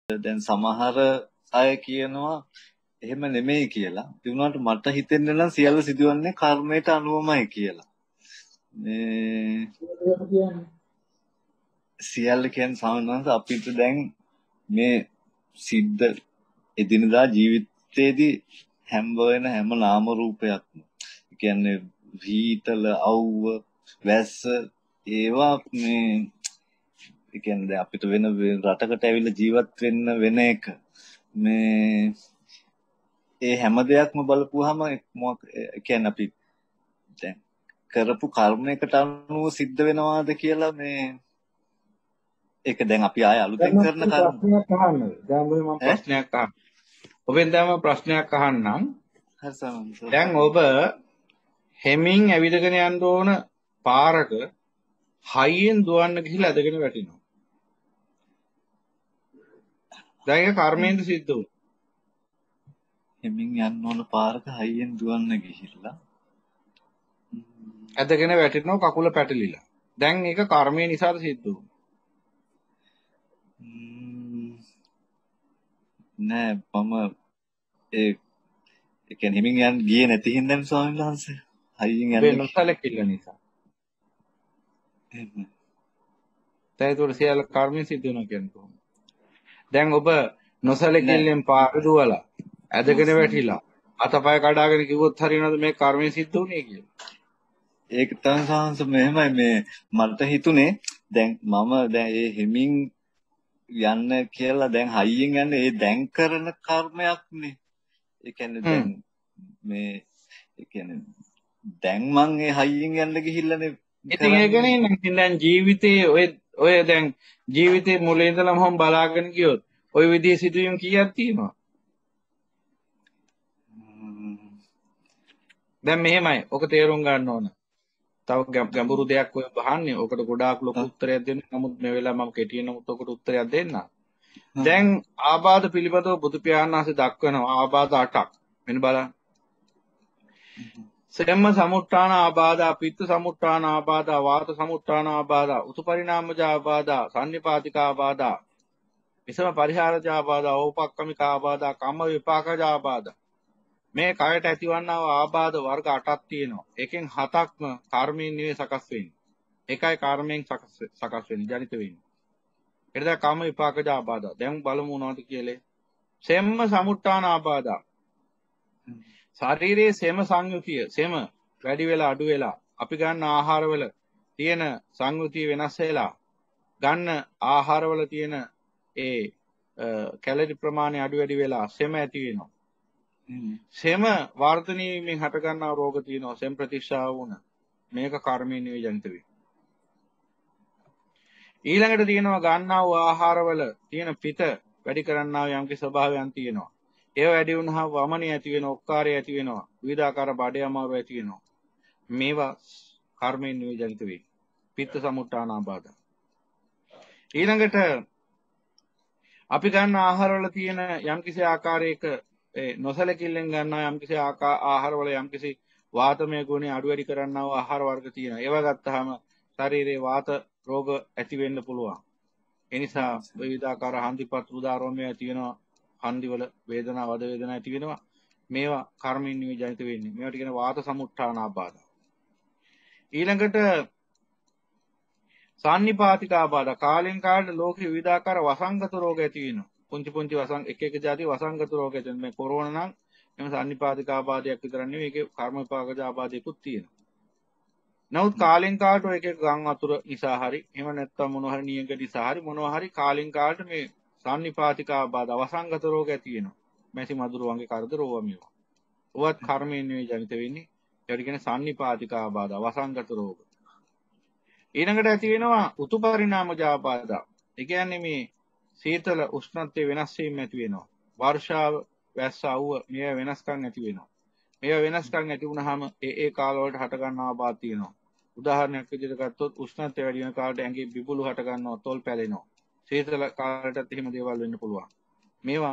දැන් සමහර අය කියනවා එහෙම නෙමෙයි කියලා. ඒ වුණාට මට හිතෙන්නේ නම් සියල්ල සිදුවන්නේ කර්මයට අනුවමයි කියලා. මේ සියල්ල කියන්නේ සාමාන්‍යයෙන් අපිට දැන් මේ සිද්ධ එදිනදා ජීවිතයේදී හැම වෙන හැම නාම රූපයක්ම කියන්නේ වීතල අවුව වැස්ස ඒවා මේ කියන්නේ දැන් අපිට වෙන රටකට ඇවිල්ලා ජීවත් වෙන්න වෙන එක මේ ඒ හැම දෙයක්ම බලපුවාම කියන්නේ අපි දැන් කරපු කර්මයකට අනුව සිද්ධ වෙනවාද කියලා මේ ඒක දැන් අපි ආය අලුතෙන් කරන කර්ම ප්‍රශ්නයක් අහන්න. දැන් මම ප්‍රශ්නයක් අහන්න. ඔබෙන් දැන් ප්‍රශ්නයක් අහන්නම්. දැන් ඔබ හෙමින් ඇවිදගෙන යන්න ඕන පාරක හයියෙන් දුවන්න ගිහිල්ලා ඇදගෙන වැටෙනවා. දැන් ඒක කර්මයෙන්ද සිද්ධ වුනේ. හෙමින් යන්න ඕන පාරක හයියෙන් දුවන්න ගිහිල්ලා ඇදගෙන වැටෙනවා කකුල පැටලිලා. දැන් ඒක කර්මය නිසාද සිද්ධ වුනේ. නෑ මම ඒ කියන්නේ හෙමින් යන්න ගියේ නැති හින්දා ස්වාමීන් වහන්සේ හයියෙන් යන්න නොසලකිල්ල නිසා. එහෙම. දැන් ඒක සියල්ල කර්මයෙන් සිද්ධ වෙනවා කියන්නේ කොහොමද? දැන් ඔබ නොසලකිල්ලෙන් පාර දුවලා ඇදගෙන වැටිලා අතපය කඩාගෙන කිව්වොත් හරියනවද මේ කර්මයෙන් සිද්ධ වුනේ කියලා? ඒක තමයි සාංශ මෙහෙමයි මේ මට හිතුනේ දැන් මම දැන් ඒ හෙමින් යන්න කියලා දැන් හයියෙන් යන්න ඒ දැන් කරන කර්මයක්නේ. ඒ කියන්නේ දැන් මේ ඒ කියන්නේ දැන් මං ඒ හයියෙන් යන්න ගිහිල්ලානේ. ඉතින් ඒකනේ ඉතින් දැන් ජීවිතේ ඔය දැන් ජීවිතේ මුලින් ඉඳලම හම් බලාගෙන ගියොත් ඔය විදිහේ සිදුවීම් කීයක් තියෙනවා? දැන් මෙහෙමයි. ඔක තේරුම් ගන්න ඕන. තව ගැඹුරු දෙයක් ඔය බහන්නේ. ඔකට ගොඩාක් ලොකු උත්තරයක් දෙන්න. නමුත් මේ වෙලාව මම කෙටියෙන් නමුත් ඔකට උත්තරයක් දෙන්නම්. දැන් ආබාධ පිළිබඳව බුදු පියාණන් වහන්සේ දක්වනවා ආබාධ 8ක්. මෙන්න බලන්න. සෙම්ම සමුට්ඨාන ආබාධ, පිත්ත සමුට්ඨාන ආබාධ, වාත සමුට්ඨාන ආබාධ, උතුපරිණාමජ ආබාධ, සන්නිපාතික ආබාධ, විසම පරිහාරජ ආබාධ, ඕපක්කමික ආබාධ, කම්ම විපාකජ ආබාධ. මේ කයට ඇතිවන්නා වූ ආබාධ වර්ග 8ක් තියෙනවා. එකෙන් 7ක්ම කර්මයෙන් නෙවෙයි සකස් වෙන්නේ. එකයි කර්මයෙන් සකස් වෙන්නේ, ජනිත වෙන්නේ. එතන කම්ම විපාකජ ආබාධ. දැන් බලමු මොනවද කියලා. සෙම්ම සමුට්ඨාන ආබාධ. ශරීරයේ සෙම සංයුතිය, සෙම වැඩි වෙලා අඩු වෙලා අපි ගන්න ආහාරවල තියෙන සංයුතිය වෙනස් වෙලා ගන්න ආහාරවල තියෙන ඒ කැලරි ප්‍රමාණය අඩු වැඩි වෙලා සෙම ඇති වෙනවා. සෙම වර්ධනය වීමෙන් හට ගන්නා රෝග තියෙනවා. සෙම ප්‍රතික්ෂේප වුණ මේක කර්මයෙන් නෙවෙයි ජනිත වෙන්නේ. ඊළඟට තියෙනවා ගන්නා වූ ආහාරවල තියෙන පිට වැඩි කරන්නා වූ යම්කි ස්වභාවයන් තියෙනවා. ඒව වැඩි වුණාම වමනිය ඇති වෙනවා, ඔක්කාරය ඇති වෙනවා, විවිධාකාර බඩේ අමාරු ඇති වෙනවා. මේවා කර්මයෙන් නෙවෙයි ජනිත වෙන්නේ. පිත්ත සමුට්ඨාන ආබාධ. ඊළඟට අපි ගන්න ආහාරවල තියෙන යම්කිසි ආකාරයක නොසලකිල්ලෙන් ගන්නා යම්කිසි ආහාරවල යම්කිසි වාතමය ගුණය අඩු වැඩි කරන්නා වූ ආහාර වර්ග තියෙනවා. ඒවා ගත්තාම ශරීරයේ වාත රෝග ඇති වෙන්න පුළුවන්. ඒ නිසා විවිධාකාර හන්දිපත් උදාරෝමය ඇති වෙනවා. හන්දිවල වේදනා වද වේදනා ඇති වෙනවා. මේවා කර්මයෙන් නෙවෙයි ජනිත වෙන්නේ. මේවට කියන වාත සමුට්ඨාන ආබාධ. ඊළඟට සන්නිපාතික ආබාධ. කාලෙන් කාලට ලෝකෙ විවිධාකාර වසංගත රෝග ඇති වෙනවා. පුංචි පුංචි එක જાති වසංගත රෝග ඇති වෙනවා. මේ කොරෝනා නම් එම සන්නිපාතික ආබාධයක් විතර නෙවෙයි. ඒකේ කර්ම විපාකජ ආබාධයකුත් තියෙනවා. නමුත් කාලෙන් කාලට ඔය එක ගම් වතුර නිසා හරි එහෙම නැත්නම් මොනවා හරි නියඟ නිසා හරි මොනවා හරි කාලෙන් කාලට මේ සන්නිපාතික ආබාධ වසංගත රෝග ඇති වෙනවා. මැසි මදුරු වගේ කරදර ඕවා මේවා. ඔවත් කර්මයෙන් නෙවෙයි ජනිත වෙන්නේ. ඒකට කියන්නේ සන්නිපාතික ආබාධ වසංගත රෝග. ඊළඟට ඇති වෙනවා උතුපරිණාමජ ආබාධ. ඒ කියන්නේ මේ සීතල උෂ්ණත්වයේ වෙනස් වීම ඇති වෙනවා. වර්ෂාව වැස්ස අවුව මේවා වෙනස්කම් ඇති වෙනවා. මේවා වෙනස්කම් ඇති වුනහම ඒ කාලවලට හට ගන්න ආබාධ තියෙනවා. උදාහරණයක් විදිහට ගත්තොත් උෂ්ණත්වය වැඩි වෙන කාලට ඇඟේ බිබුළු හට ගන්නවා, තොල් පැලෙනවා. සීතල කාලයටත් එහෙම දේවල් වෙන්න පුළුවන්. මේවා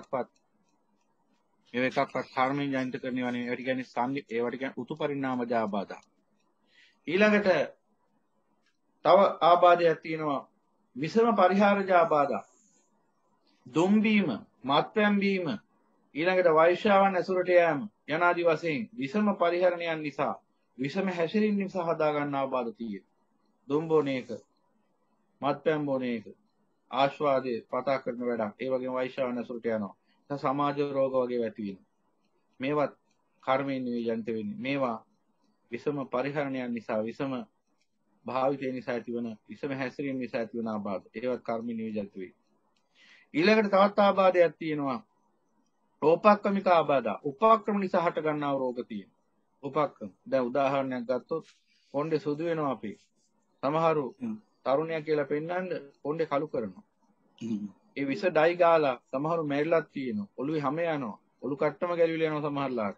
එකක්වත් කර්මයෙන් ජනිත කරනවා නෙවෙයි. ඒවට කියන්නේ ඒවට කියන්නේ උතුපරිණාමජ ආබාධ. ඊළඟට තව ආබාධයක් තියෙනවා විසම පරිහාරජ ආබාධ. දුම්බීම, මත්පැන් බීම, ඊළඟට වෛශ්‍යාවන් ඇසුරට යෑම යනාදී වශයෙන් විෂම පරිහරණයන් නිසා විෂම හැසිරීම නිසා හදා ගන්නා බාධා තියෙනවා. දුම් බොන එක, මත්පැන් බොන එක, ආස්වාදයේ පතා කරන වැඩක්. ඒ වගේම වෛශ්‍යාවන් ඇසුරට යනවා. සමාජ රෝග වගේ ඇති වෙනවා. මේවත් කර්මයෙන් නෙවෙයි ජනිත වෙන්නේ. මේවා විෂම පරිහරණයන් නිසා විෂම භාවිතය නිසා ඇතිවන විෂම හැසිරීම නිසා ඇතිවන ආබාධ. ඒවත් කර්මයෙන් නෙවෙයි ජනිත වෙන්නේ. ඊළඟට තවත් ආබාධයක් තියෙනවා. ඕපක්‍රමික ආබාධ. උපක්‍රම නිසා හට ගන්නා රෝග තියෙනවා. උපක්‍රම. දැන් උදාහරණයක් ගත්තොත් කොණ්ඩේ සුදු වෙනවා අපි. සමහරු තරුණයා කියලා පෙන්වන්න කොණ්ඩේ කළු කරනවා. ඒ විස ඩයි ගාලා සමහරු මැරිලක් තියෙනවා. ඔළුවේ හැම යනවා. ඔළු කට්ටම ගැලවිලා යනවා සමහරලාට.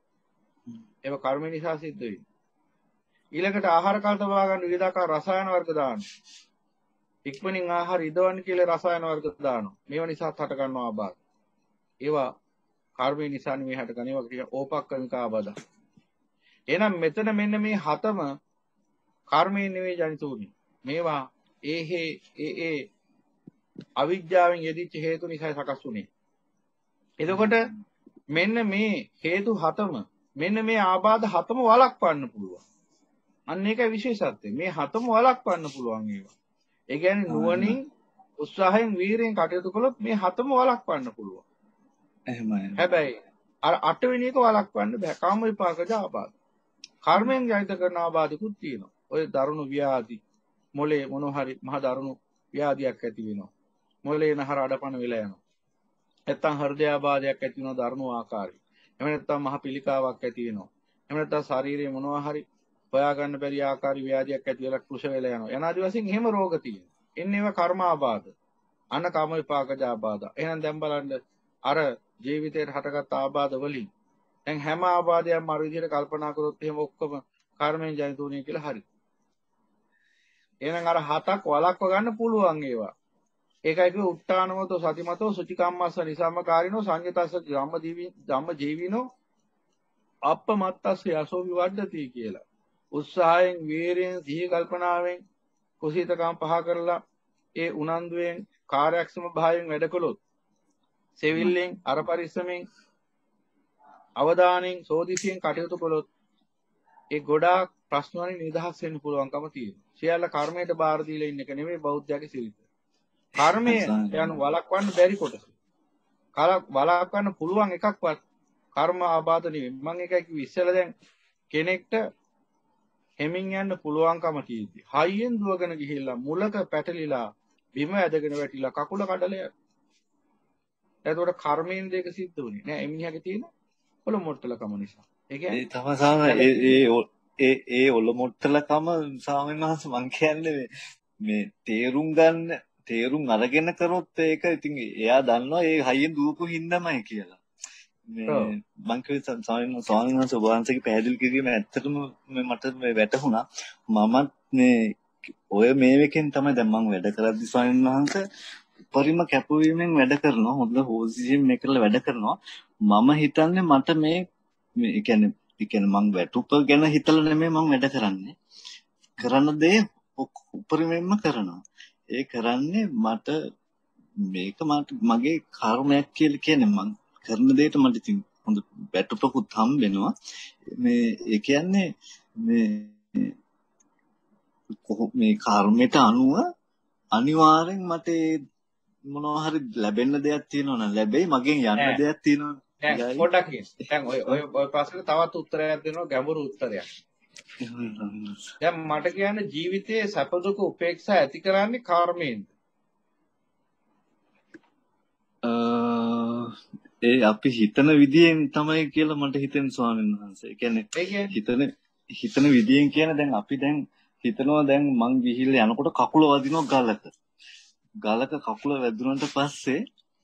ඒක කර්ම නිසා සිද්ධ වෙන්නේ. ඊළඟට ආහාර කාල තබා ගන්න විවිධාකාර රසායන වර්ග දානවා. ඉක්මනින් ආහාර ඉදවන්න කියලා රසායන වර්ග දානවා. මේවා නිසා හට ගන්නවා ආබාධ. ඒවා කර්මය නිසා නෙවෙයි හටගන්නේ. ඒවා කියන ඕපක්‍රමික ආබාධ. එහෙනම් මෙතන මෙන්න මේ හතම කර්මයෙන් නෙවෙයි ජනිත උනේ. මේවා ඒ අවිද්‍යාවෙන් යෙදිච්ච හේතු නිසා සකස් වුනේ. එතකොට මෙන්න මේ හේතු හතම මෙන්න මේ ආබාධ හතම වළක්වන්න පුළුවන්. අන්න ඒකයි විශේෂත්වය. මේ හතම වළක්වන්න පුළුවන් ඒවා. ඒ කියන්නේ නුවණින් උත්සාහයෙන් වීරයෙන් කටයුතු කළොත් මේ හතම වළක්වන්න පුළුවන්. එහෙමයි. හැබැයි අර අටවෙනි එක වළක්වන්න බෑ. කාම විපාකජ ආබාධ. කර්මයෙන් ජනිත කරන ආබාධිකුත් තියෙනවා. ඔය දරුණු ව්‍යාධි මොලේ මොනවා හරි මහ දරුණු ව්‍යාධියක් ඇති වෙනවා. මොලේ නහර අඩපණ වෙලා යනවා. නැත්තම් හෘදයාබාධයක් ඇති වෙනවා දරුණු ආකාරي. එහෙම නැත්තම් මහ පිළිකාවක් ඇති වෙනවා. එහෙම නැත්තම් ශරීරයේ මොනවා හරි හොයාගන්න බැරි ආකාරي ව්‍යාධියක් ඇති වෙලා කුෂ වෙලා යනවා. යනාදි වශයෙන් එහෙම රෝග තියෙනවා. එන්නේ ඒවා කර්මාබාධ. අන්න කාම විපාකජ ආබාධ. එහෙනම් දැන් බලන්න අර ජීවිතේට හටගත් ආබාධ වලින් දැන් හැම ආබාධයක්ම අර විදිහට කල්පනා කරොත් එහෙම ඔක්කොම කර්මයෙන් ජනිත උනේ කියලා හරි. එහෙනම් අර හතක් වළක්ව ගන්න පුළුවන් ඒවා. ඒකයි කිව්ව උත්තානමතෝ සතිමතෝ සුචිකම්මස්ස නිසම්මකාරිනෝ සංයතස්ස ධම්ම ජීවිනෝ අප්පමත්තස්ස යසෝ විවද්දති කියලා. උත්සාහයෙන් වීරයෙන් සිහි කල්පනාවෙන් කුසීතකම් පහ කරලා ඒ උනන්දුවෙන් කාර්යක්ෂම භාවයෙන් වැඩ කළොත් සෙවිල්ලෙන් අර පරිස්සමෙන් අවධානයෙන් සෝදිසියෙන් කටයුතු කළොත් ඒ ගොඩාක් ප්‍රශ්න වලින් නිදහස් වෙන්න පුළුවන්කම තියෙනවා. සියල්ල කර්මයට බාර දීලා ඉන්න එක නෙමෙයි බෞද්ධයාගේ සිරිත. කර්මය යන වළක්වන්න බැරි කොටස. වළක්වන්න පුළුවන් එකක්වත් කර්ම ආබාධ නෙවෙයි. මම ඒකයි කිව්වේ ඉස්සෙල්ලා දැන් කෙනෙක්ට හෙමින් යන්න පුළුවන්කම තියෙද්දි හයියෙන් දුවගෙන ගිහිල්ලා මුලක පැටලිලා බිම ඇදගෙන වැටිලා කකුල කඩලා යනවා. එතකොට කර්මයෙන් දෙක සිද්ධ වුණේ නෑ එමිණියාගේ තියෙන ඔල මොට්ටලකම නිසා. ඒ කියන්නේ ඒ ඔල මොට්ටලකම ස්වාමීන් වහන්සේ මං කියන්නේ මේ තේරුම් අරගෙන කරොත් ඒක ඉතින් එයා දන්නවා ඒ හයියෙන් දුවපු හින්දාමයි කියලා. මේ මං කිව්වේ ස්වාමීන් වහන්සේ ඔබ වහන්සේගේ පැහැදිලි කිරීම ඇත්තටම මට වැටහුණා. මමත් මේ ඔය මේකෙන් තමයි දැන් මම වැඩ කරද්දි ස්වාමීන් වහන්සේ උපරිම කැපවීමෙන් වැඩ කරනවා. හොඳ හොසියෙන් මේ කරලා වැඩ කරනවා. මම හිතන්නේ මට මේ කියන්නේ මං වැටුප ගැන හිතලා නෙමෙයි මම වැඩ කරන්නේ. කරන දේ උපරිමයෙන්ම කරනවා. ඒ කරන්නේ මට මේක මගේ කර්මයක් කියලා කියන්නේ මං කරන දෙයට මට ඉතින් හොඳ වැටුපකුත් හම්බෙනවා. ඒ කියන්නේ මේ කර්මයට අනුව අනිවාර්යෙන් මට මොනවා හරි ලැබෙන්න දෙයක් තියෙනවා නම් ලැබෙයි මගෙන් යන්න දෙයක් තියෙනවා. දැන් පොඩ්ඩක් දැන් ඔය ප්‍රශ්නෙට තවත් උත්තරයක් දෙනවා ගැඹුරු උත්තරයක්. දැන් මට කියන්නේ ජීවිතයේ සැප දුක උපේක්ෂා ඇති කරන්නේ කර්මයෙන්ද? ඒ අපි හිතන විදියෙන් තමයි කියලා මට හිතෙන ස්වාමීන් වහන්සේ. ඒ කියන්නේ හිතන විදියෙන් කියන දැන් අපි දැන් හිතනවා දැන් මං ගිහිල්ලා යනකොට කකුල වදිනවා ගලක කකුල වැදුනට පස්සේ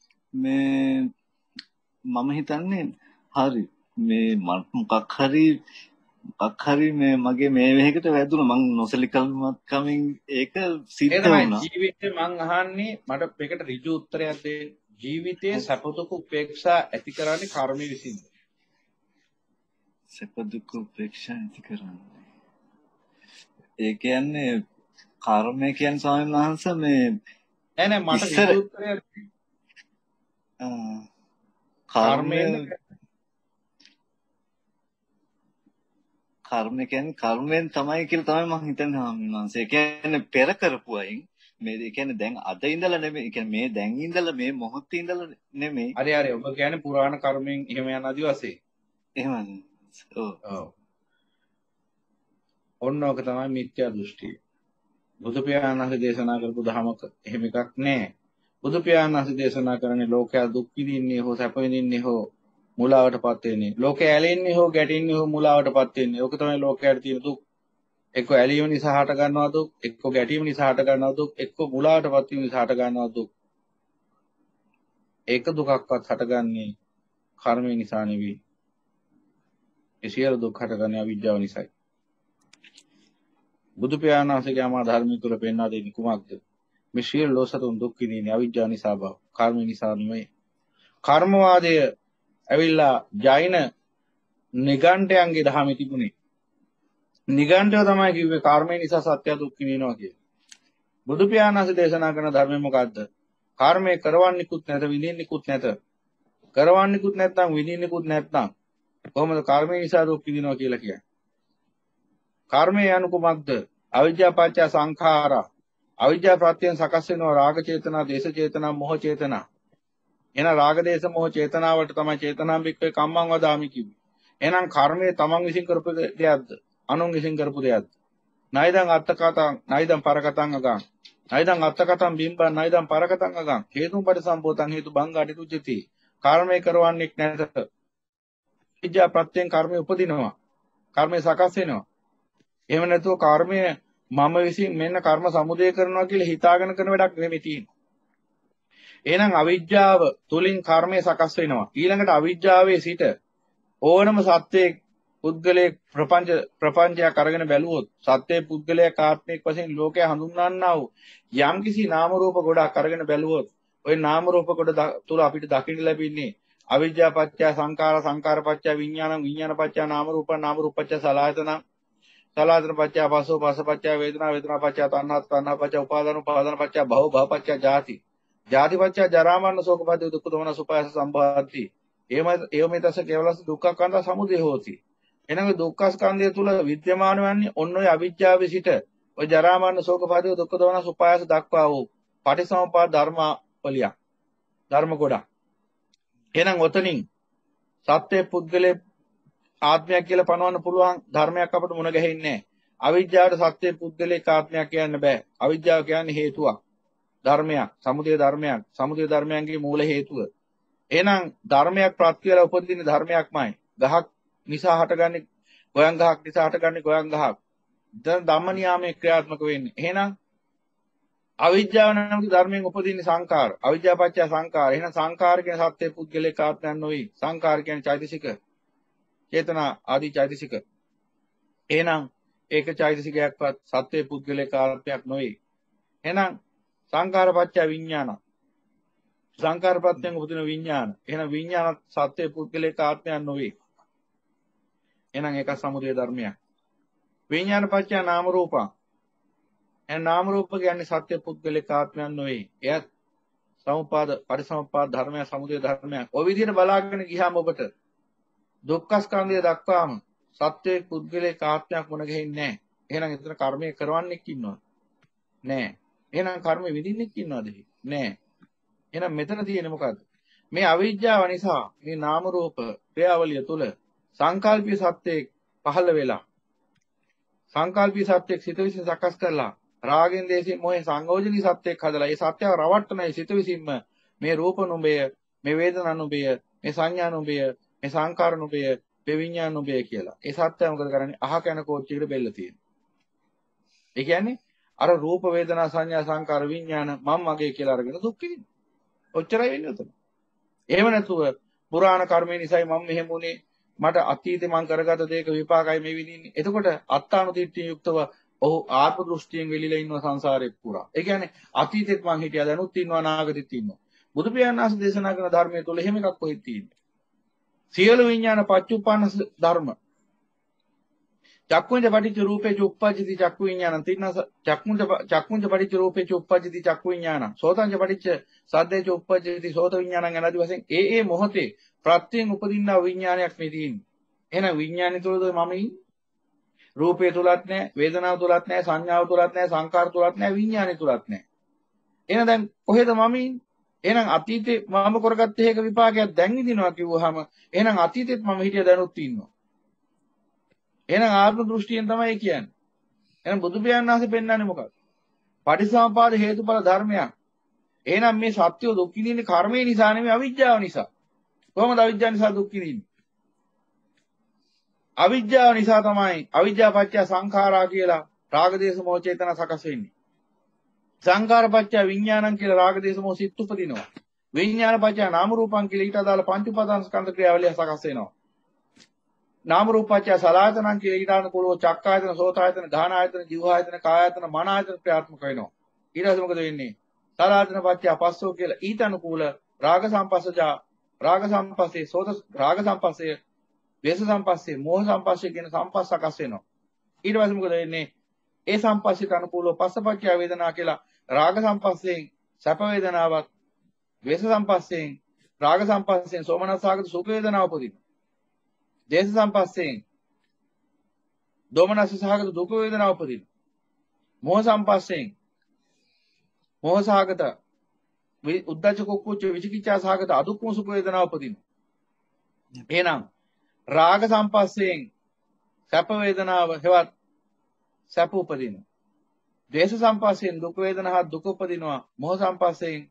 මම හිතන්නේ හරි මේ මොකක් හරි මේ මගේ මේ වෙහෙකට වැදුණා මං නොසලිකල්මත්කමින් ඒක සිද්ධ වුණා. ජීවිතේ මං අහන්නේ මට මේකට ඍජු උත්තරයක් දෙන්න. ජීවිතයේ සැප දුක උපේක්ෂා ඇති කරන්නේ කර්මය විසින්ද? සැප දුක උපේක්ෂා ඇති කරන්නේ. ඒ කියන්නේ කර්මය කියන්නේ ස්වාමීන් වහන්සේ මේ නෑ මට ඍජු උත්තරයක් කර්මය කර්මයෙන්ද කර්ම කියන්නේ කර්මයෙන් තමයි කියලා තමයි මම හිතන්නේ හාමුදුරනේ. ඒ කියන්නේ පෙර කරපු අයින් මේ ඒ කියන්නේ දැන් අද ඉඳලා නෙමෙයි. ඒ කියන්නේ මේ දැන් ඉඳලා මේ මොහොතේ ඉඳලා නෙමෙයි. හරි හරි ඔබ කියන්නේ පුරාණ කර්මයෙන් එහෙම යන ආදි වශයෙන්. එහෙමයි. ඔව්. ඔව්. ඔන්න ඔක තමයි මිත්‍යා දෘෂ්ටිය. බුදු පියාණන් වහන්සේ දේශනා කරපු ධමක එහෙම එකක් නෑ. බුදු පියාණන් වහන්සේ දේශනා කරන්නේ ලෝකයා දුක් විඳින්නේ හෝ සැප විඳින්නේ හෝ මුලාවටපත් වෙන්නේ. ලෝකේ ඇලෙන්නේ හෝ ගැටෙන්නේ හෝ මුලාවටපත් වෙන්නේ. ඕක තමයි ලෝකයට තියෙන දුක්. එක්ක ඇලීම නිසා හට ගන්නවා දුක්, එක්ක ගැටීම නිසා හට ගන්නවා දුක්, එක්ක මුලාවටපත් වීම නිසා හට ගන්නවා දුක්. ඒක දුකක්වත් හටගන්නේ කර්මය නිසා නෙවෙයි. ඒ සියලු දුක් හටගන්නේ අවිද්‍යාව නිසායි. බුදු පියාණන් වහන්සේගේ ආමා ධර්මය තුළ පෙන්වා දෙන්නේ කුමක්ද? මේ සියලු ලෝසතුන් දුක් විඳින්නේ අවිද්‍යාව නිසා බව. කර්ම නිසා නෙවෙයි. කර්මවාදය ඇවිල්ලා ජෛන නිගණ්ඨයන්ගේ දහමේ තිබුණේ. නිගණ්ඨය තමයි කිව්වේ කර්මය නිසා සත්‍ය දුක් විඳිනවා කියලා. බුදු පියාණන් වහන්සේ දේශනා කරන ධර්මය මොකද්ද? කර්මය කරවන්නිකුත් නැත විඳින්නිකුත් නැත. කරවන්නිකුත් නැත්නම් විඳින්නිකුත් නැත්නම් කොහොමද කර්මය නිසා දුක් විඳිනවා කියලා කියන්නේ? කර්මය යනු කුමක්ද? අවිද්‍යාව පත්‍ය සංඛාරා. අවිද්‍යාව ප්‍රත්‍යයෙන් සකස් වෙනවා රාග චේතනා, දේශ චේතනා, මොහ චේතනා. එන රාග දේශ මොහ චේතනාවට තමයි චේතනාම්බික්කේ කම්මං වදාමි කිව්වේ. එහෙනම් කර්මය තමන් විසින් කරපු දෙයක්ද? අනුන් විසින් කරපු දෙයක්ද? නයිදං අත්තකතං, නයිදං පරකතං අගං. නයිදං අත්තකතං බිම්බං, නයිදං පරකතං අගං. හේතුන් පරිසම්පෝතං හේතු භංගාටි තුච්චති. කර්මය කරවන්නේක් නැත. විද්‍යා ප්‍රත්‍යයෙන් කර්මය උපදිනවා. කර්මය සකස් වෙනවා. එහෙම නැතුව කර්මය මම විසින් මෙන්න කර්ම සමුදය කරනවා කියලා හිතාගෙන කරන වැඩක් නෙමෙයි තියෙන්නේ. එහෙනම් අවිද්‍යාව තුලින් කර්මය සකස් වෙනවා. ඊළඟට අවිද්‍යාවේ සිට ඕනම සත්‍යයේ පුද්ගලයේ ප්‍රපංචයක් අරගෙන බැලුවොත් සත්‍යයේ පුද්ගලයා ආත්මික වශයෙන් ලෝකය හඳුන්වන්නා වූ යම්කිසි නාම රූප ගොඩක් අරගෙන බැලුවොත් ওই නාම රූප ගොඩ තුල අපිට දකින්න ලැබෙන්නේ අවිද්‍යා පත්‍ය සංඛාර, සංඛාර පත්‍ය විඥාන, විඥාන පත්‍ය නාම රූප, නාම රූප පත්‍ය සලආයතන, සලආයතන පත්‍ය පස්සෝ, පස්ස පත්‍ය වේදනා, වේදනා පත්‍ය තණ්හා, තණ්හා පත්‍ය උපාදාන, උපාදාන පත්‍ය භව, භව පත්‍ය ජාති, ජාති පත්‍ය ජරා මරණ ශෝක පරිදේ දුක්ඛ දෝමන සුපායස සම්භාති. ඒවමෙතස කේවලස් දුක්ඛකන්ද සමුදය හෝති. එනනම් දුක්ඛ ස්කන්ධය තුල විද්‍යමාන වන්නේ ඔන්න ඔය අවිද්‍යාවේ සිට ඔය ජරා මරණ ශෝක පරිදේ දුක්ඛ දෝමන සුපායස දක්වා වූ පටිසමුප්පාද ධර්මවලිය ධර්ම ගොඩක්. එහෙනම් ඔතනින් සත්‍ය පුද්ගලයේ ආත්මයක් කියලා පනවන්න පුළුවන් ධර්මයක් අපිට මුණ ගැහෙන්නේ නැහැ. අවිද්‍යාවට සත්‍ය පුද්ගලයේ ආත්මයක් කියන්න බෑ. අවිද්‍යාව කියන්නේ හේතුවක්. ධර්මයක්, සමුදය ධර්මයක්, සමුදය ධර්මයන්ගේ මූල හේතුව. එහෙනම් ධර්මයක් ප්‍රත්‍යවල උපදින ධර්මයක්මයි. ගහක් නිසා හටගන්නේ ගොයන් ගහක් නිසා හටගන්නේ ගොයන් ගහක්. දැන් ධම්ම නියාමයේ ක්‍රියාත්මක වෙන්නේ. එහෙනම් අවිද්‍යාව නැමැති ධර්මයෙන් උපදින සංකාර. අවිද්‍යාව පත්‍ය සංකාර. එහෙනම් සංකාර කියන සත්‍ය පුද්ගලයේ ආත්මයක් නොවේ. සංකාර කියන්නේ චෛතසික. චේතනා ආදී චෛතසික. එහෙනම් ඒක චෛතසිකයක්වත් සත්‍ය පුද්ගලයේ ආත්මයක් නොවේ. එහෙනම් සංකාර පත්‍ය විඥාන. සංකාර ප්‍රත්‍යයෙන් උපදින විඥාන. එහෙනම් විඥාන සත්‍ය පුද්ගලයේ ආත්මයක් නොවේ. එහෙනම් ඒක සමුදය ධර්මයක්. විඥාන පත්‍ය නාම රූපං. එහෙනම් නාම රූප කියන්නේ සත්‍ය පුද්ගලයේ ආත්මයක් නොවේ. එයත් සමුපාද පරිසමුපාද ධර්මයක්, සමුදය ධර්මයක්. ඔය විදිහට බලාගෙන ගියාම ඔබට දුක්ඛ ස්කන්ධය දක්වාම සත්‍ය පුද්ගලයේ ආත්මයක් මොන ගෙහින්නේ නැහැ. එහෙනම් එතන කර්මය කරවන්නෙක් ඉන්නවද? නැහැ. එහෙනම් කර්ම විඳින්නෙක් ඉන්නවද? නැහැ. එහෙනම් මෙතන තියෙන්නේ මොකද්ද? මේ අවිද්‍යාව නිසා මේ නාම රූප ක්‍රියාවලිය තුළ සංකල්පීය සත්‍යයක් පහළ වෙලා සංකල්පීය සත්‍යයක් සිත විසින් සකස් කරලා රාගෙන් දේශයෙන් මොහෙන් සංයෝජනී සත්‍යයක් හදලා ඒ සත්‍යව රවට්ටනයි සිත විසින්ම මේ රූප නුඹය, මේ වේදනා නුඹය, මේ සංඥා නුඹය, මේ සංකාර නුඹය, මේ විඥාන නුඹය කියලා. ඒ සත්‍යය මොකද කරන්නේ? අහක යන කෝච්චියකට බෙල්ල තියෙනවා. ඒ කියන්නේ අර රූප වේදනා සංඥා සංකාර විඥාන මම මගේ කියලා අරගෙන දුක් විඳිනවා. ඔච්චරයි වෙන්නේ උතන. එහෙම නැතුව පුරාණ කර්මය නිසායි මම මෙහෙම වුනේ. මට අතීතේ මං කරගත දේක විපාකයි මේ විඳින්නේ. එතකොට අත්තානුදිට්ඨිය යුක්තව ඔහු ආත්ම දෘෂ්ටියෙන් වෙලිලා ඉන්නවා සංසාරේ පුරා. ඒ කියන්නේ අතීතෙත් මං හිටියා දැනුත් ඉන්නවා අනාගතෙත් ඉන්නවා. බුදු පියාණන් වහන්සේ දේශනා කරන ධර්මයේ තුල එහෙම එකක් කොහෙද තියෙන්නේ? සියලු විඥාන පච්චුප්පන්න ධර්ම. චක්කුංජ පටිච්ච රූපේච උප්පජ්ජති චක්කු විඥානං තින්නස චක්කුංජ පටිච්ච රූපේච උප්පජ්ජති චක්කු විඥානං සෝතංජ පටිච්ච සද්දේච උප්පජ්ජති සෝත විඥානං යනාදි වශයෙන් ඒ මොහොතේ ප්‍රත්‍යයෙන් උපදින්නා විඥානයක් මේ තියෙන්නේ. එහෙනම් විඥානය තුළද මම ඉන්නේ. රූපය තුලත් නැහැ, වේදනාව තුලත් නැහැ, සංඥාව තුලත් නැහැ, සංකාර තුලත් නැහැ, විඥානය තුලත් නැහැ. එහෙනම් දැන් කොහෙද මම ඉන්නේ? එහෙනම් අතීතේ මම කරගත්ත හේක විපාකයක් දැන් විඳිනවා කිව්වහම එහෙනම් අතීතෙත් මම හිටිය දැනුත් ඉන්නවා. එහෙනම් ආත්ම දෘෂ්ටියෙන් තමයි කියන්නේ. එහෙනම් බුදු පියාණන් වහන්සේ පෙන්වන්නේ මොකක්ද? පටිසමුපාද හේතුඵල ධර්මයක්. එහෙනම් මේ සත්‍ය දුක් විඳින්නේ කර්මය නිසා නෙමෙයි අවිජ්ජාව නිසා. කොහොමද අවිජ්ජාව නිසා දුක් විඳින්නේ? අවිජ්ජාව නිසා තමයි අවිජ්ජා පත්‍ය සංඛාරා කියලා රාග දේශ මොහ චේතනා සකස් වෙන්නේ. සංඛාර පත්‍ය විඥානං කියලා රාග දේශ මොහ සිත් උපදිනවා. විඥාන පත්‍ය නාම රූපං කියලා ඊට අදාළ පංච උපාදාන ස්කන්ධ ක්‍රියාවලිය සකස් වෙනවා. නාම රූප පත්‍ය සලආයතනං කියලා ඊට අනුකූලව චක්කායතන, සෝතායතන, ගාහනායතන, ජීවආයතන, කායායතන, මනායතන ක්‍රියාත්මක වෙනවා. ඊට පස්සේ මොකද වෙන්නේ? සලආයතන පත්‍ය පස්සෝ කියලා ඊට අනුකූල රාග සම්පස්සජා රාග සම්පස්සේ සෝත රාග සම්පස්සේ දේශ සම්පස්සේ මෝහ සම්පස්සේ කියන සම්පස් සකස් වෙනවා. ඊට පස්සේ මොකද වෙන්නේ? ඒ සම්පස්සයට අනුකූලව පස්සපච්චය වේදනා කියලා රාග සම්පස්සෙන් සැප වේදනාවක්, දේශ සම්පස්සෙන් රාග සම්පස්සෙන් සෝමනස්සාගත සුඛ වේදනාව උපදිනවා. දේශ සම්පස්සෙන් දෝමනස්ස සහගත දුක වේදනාව උපදිනවා. මෝහ සම්පස්සෙන් මෝහ සහගත උද්ධච්ච කුක්කුච්ච විචිකිච්ඡා සහගත අදුක්ඛම සුඛ වේදනාව උපදිනවා. එහෙනම් රාග සම්පස්සයෙන් සැප වේදනාව හෙවත් සැප උපදිනවා. ද්වේෂ සම්පස්සයෙන් දුක් වේදනා දුක උපදිනවා. මෝහ සම්පස්සයෙන්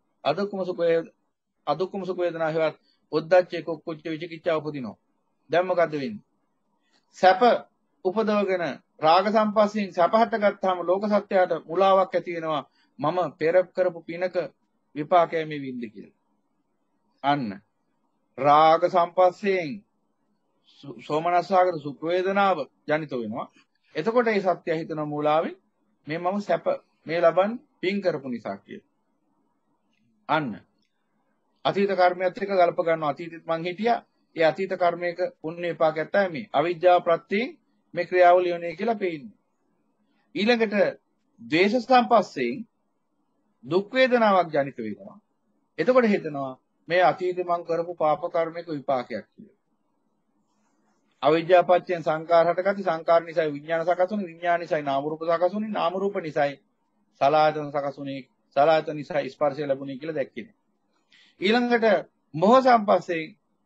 අදුක්ඛම සුඛ වේදනා හෙවත් උද්ධච්ච කුක්කුච්ච විචිකිච්ඡා උපදිනවා. දැන් මොකද වෙන්නේ? සැප උපදවගෙන රාග සම්පස්සයෙන් සැප හට ගත්තාම ලෝක සත්‍යයට මුලාවක් ඇති වෙනවා. මම පෙර කරපු පිනක විපාකය මේ විඳ කියලා. අන්න රාග සම්පස්සයෙන් සෝමනස්සාගත සුඛ වේදනාව ජනිත වෙනවා. එතකොට මේ සත්‍ය හිතන මූලාවෙන් මේ මම සැප මේ ලබන් පින් කරපු නිසා කියලා. අන්න අතීත කර්මයක් එක්ක ගලප ගන්නවා. අතීතෙත් මං හිටියා. ඒ අතීත කර්මයක පුණ්‍ය විපාකයක් තමයි මේ. අවිජ්ජාව ප්‍රත්‍යයෙන් මේ ක්‍රියාවලිය වෙන්නේ කියලා පේන්නේ. ඊළඟට ද්වේෂ සම්පස්සයෙන් දුක් වේදනාවක් ජනිත වෙනවා. එතකොට හිතනවා මේ අතීතේ මං කරපු පාප කර්මයක විපාකයක් කියලා. අවිජ්ජා පත්‍යයෙන් සංකාර හටගatti සංකාර නිසායි විඥාන සකසුනේ විඥාන නිසායි නාම රූප සකසුනේ නාම රූප නිසායි සලආයතන සකසුනේ සලආයතන නිසායි ස්පර්ශය ලැබුණේ කියලා දැක්කේ. ඊළඟට මොහ සම්පස්සේ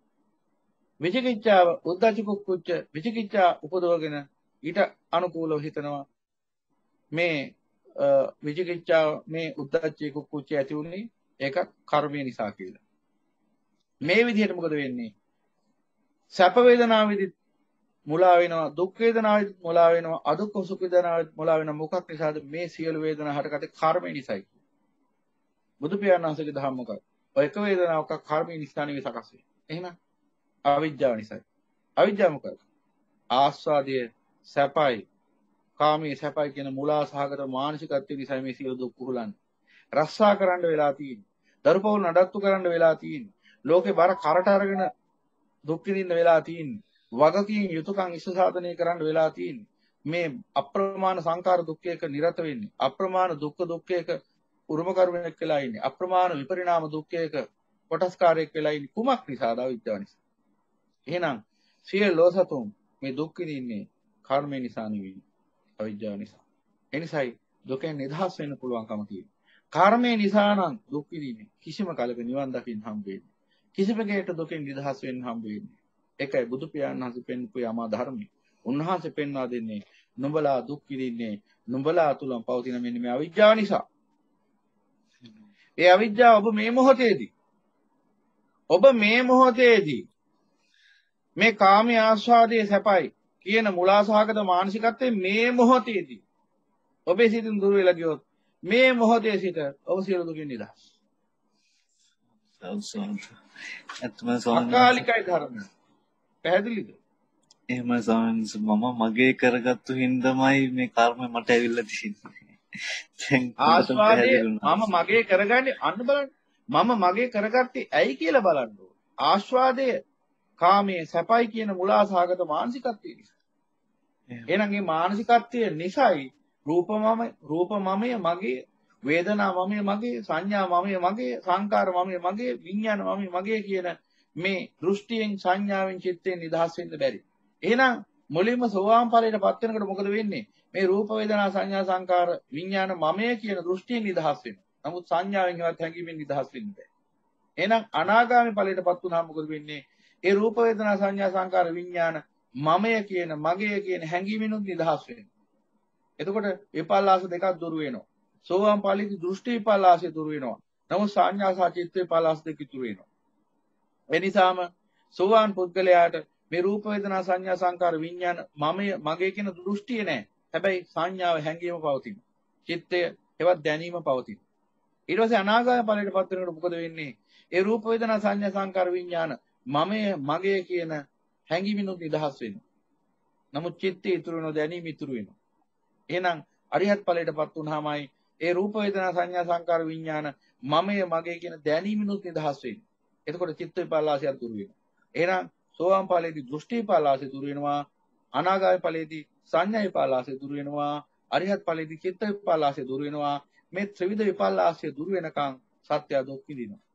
විචිකිච්ඡාව උද්ධච්ච කුක්කුච්ච විචිකිච්ඡා උපදවගෙන ඊට අනුකූලව හිතනවා මේ විචිකිච්ඡාව මේ උද්ධච්ච කුක්කුච්ච ඇති උනේ ඒක කර්මය නිසා කියලා. මේ විදිහට මොකද වෙන්නේ? සැප වේදනාවෙදි මුලා වෙනවා, දුක් වේදනාවෙදි මුලා වෙනවා, අදුක්ඛ සුඛ වේදනාවෙදි මුලා වෙනවා. මොකක් නිසාද? මේ සියලු වේදනා හටගත්තේ කර්මය නිසායි. බුදු පියාණන් වහන්සේගේ දහම මොකක්ද? ඔය එක වේදනාවක් කර්මය නිසා නෙවෙයි සකස් වෙන්නේ. එහෙනම් අවිජ්ජාව නිසායි. අවිජ්ජාව මොකක්ද? ආස්වාදය සැපයි, කාමයේ සැපයි කියන මුලා සහගත මානසිකත්වය නිසා මේ සියලු දුක් කුහුලන්නේ. රස්සා කරන්න වෙලා තියෙන්නේ. දරුපවුල් නඩත්තු කරන්න වෙලා තියෙන්නේ. ලෝකේ බර කරට අරගෙන දුක් විඳින්න වෙලා තියෙන්නේ. වගකීම් යුතුයකම් ඉෂ්ට සාධනය කරන්න වෙලා තියෙන්නේ. මේ අප්‍රමාණ සංකාර දුක්ඛයක නිරත වෙන්නේ. අප්‍රමාණ දුක්ඛයක උරුමකරුවෙක් වෙලා ඉන්නේ. අප්‍රමාණ විපරිණාම දුක්ඛයක කොටස්කාරයෙක් වෙලා ඉන්නේ. කුමක් නිසාද? අවිද්‍යාව නිසා. එහෙනම් සියලු සතුන් මේ දුක් විඳින්නේ කර්මය නිසා නෙවෙයි. අවිද්‍යාව නිසා. ඒ නිසායි දුකෙන් නිදහස් වෙන්න පුළුවන්කම තියෙන්නේ. කර්මය නිසා නම් දුක් විඳින්නේ කිසිම කලක නිවන් දකින්න හම්බ වෙන්නේ. කිසිම කෙනෙකුට දුකෙන් නිදහස් වෙන්න හම්බ වෙන්නේ. ඒකයි බුදු පියාණන් වහන්සේ පෙන්වපු යමා ධර්මයි. උන්වහන්සේ පෙන්වා දෙන්නේ නුඹලා දුක් විඳින්නේ නුඹලා තුලම පවතින මෙන්න මේ අවිජ්ජාව නිසා. ඒ අවිජ්ජාව ඔබ මේ මොහොතේදී මේ කාමයේ ආස්වාදයේ සැපයි කියන මුලාසහගත මානසිකත්වයේ මේ මොහොතේදී ඔබේ සිතින් දුර වෙලා ගියොත් මේ මොහොතේ සිට ඔබ සියලු දුකින් නිදහස්. අකාලිකයි ධර්මය. පැහැදිලිද? එහෙම සමහරවිට මම මගේ කරගත්තු හින්දාමයි මේ කර්මය මට ඇවිල්ලා තියෙන්නේ. ආස්වාදයේ මම මගේ කරගන්නේ අන්න බලන්න. මම මගේ කරගත්තේ ඇයි කියලා බලන්න ඕනේ. ආස්වාදයේ කාමයේ සැපයි කියන මුලාසහගත මානසිකත්වය නිසා. එහෙනම් මේ මානසිකත්වය නිසායි රූපමමය මගේ, වේදනා මමය මගේ, සංඥා මමය මගේ, සංකාර මමය මගේ, විඥාන මමය මගේ කියන මේ දෘෂ්ටියෙන්, සංඥාවෙන්, චිත්තයෙන් නිදහස් වෙන්න බැරි. එහෙනම් මුලින්ම සෝවාන් ඵලයටපත් වෙනකොට මොකද වෙන්නේ? මේ රූප වේදනා සංඥා සංකාර විඥාන මමය කියන දෘෂ්ටියෙන් නිදහස් වෙනවා. නමුත් සංඥාවෙන් හෙවත් හැඟීමෙන් නිදහස් වෙන්න බෑ. එහෙනම් අනාගාමී ඵලයටපත් වුණාම මොකද වෙන්නේ? ඒ රූප වේදනා සංඥා සංකාර විඥාන මමය කියන මගේ කියන හැඟීමිනුත් නිදහස් වෙනවා. එතකොට විපල්ලාස දෙකක් දුරු වෙනවා. සෝවාන් ඵලයේදී දෘෂ්ටි විපල්ලාසය දුරු වෙනවා. නමුත් සංඥා සහ චිත්ත විපල්ලාස දෙක ඉතුරු වෙනවා. ඒ නිසාම සෝවාන් පුද්ගලයාට මේ රූප වේදනා සංඥා සංකාර විඥාන මමය මගේ කියන දෘෂ්ටිය නැහැ. හැබැයි සංඥාව හැඟීම පවතින. චිත්තය ඒවත් දැනීම පවතින. ඊට පස්සේ අනාගාමී ඵලයටපත් වෙනකොට මොකද වෙන්නේ? ඒ රූප වේදනා සංඥා සංකාර විඥාන මමය මගේ කියන හැඟීමිනුත් නිදහස් වෙනවා. නමුත් චිත්තය ඉතුරු වෙනවා, දැනීම ඉතුරු වෙනවා. එහෙනම් අරිහත් ඵලයටපත් වුණාමයි ඒ රූප වේදනා සංඥා සංකාර විඥාන මමය මගේ කියන දැනීමිනුත් නිදහස් වෙන්නේ. එතකොට චිත්ත විපල්ලාසය දුරු වෙනවා. එහෙනම් සෝවාන් ඵලයේදී දෘෂ්ටි විපල්ලාසය දුරු වෙනවා. අනාගාමී ඵලයේදී සංඥා විපල්ලාසය දුරු වෙනවා. අරිහත් ඵලයේදී චිත්ත විපල්ලාසය දුරු වෙනවා. මේ ත්‍රිවිධ විපල්ලාසය දුරු වෙනකන් සත්‍ය දුක් විඳිනවා.